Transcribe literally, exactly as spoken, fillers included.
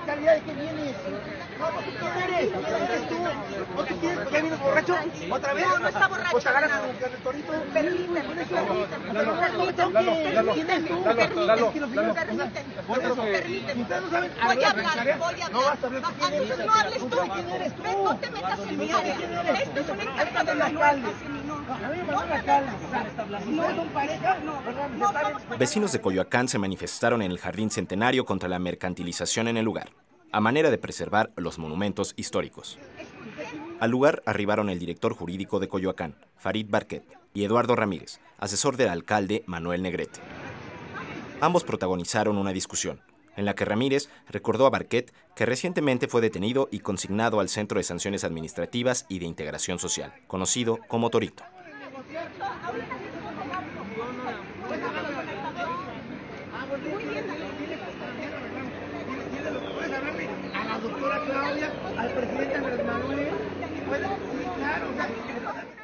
fiscalía de qué vienes? No, ¿tú quién eres? ¿Quién eres tú? ¿O tú quieres? ¿Ya vienes borracho? ¿Otra vez? No, no está borracho. ¿O te agarras No. con el torito? Permíteme, permíteme. Lalo, Lalo, ¿quién es tú? Permíteme, Lalo, permíteme, Lalo, permíteme. Permíteme. Ustedes no saben. Voy a hablar, voy a No vas a hablar. hablar. ¿Quién eres? No hables tú. ¿Quién eres tú? Ven, no te metas en mi área. Esto es una interna de la alcalde. no. A mí me mandó el alcalde. ¿Ustedes son pareja? No, ¿verdad? Vecinos de Coyoacán se manifestaron en el Jardín Centenario contra la mercantilización en el lugar, a manera de preservar los monumentos históricos. Al lugar arribaron el director jurídico de Coyoacán, Farid Barquet, y Eduardo Ramírez, asesor del alcalde Manuel Negrete. Ambos protagonizaron una discusión, en la que Ramírez recordó a Barquet que recientemente fue detenido y consignado al Centro de Sanciones Administrativas y de Integración Social, conocido como Torito. A la doctora Claudia, al presidente Andrés Manuel. Sí, claro, o sea,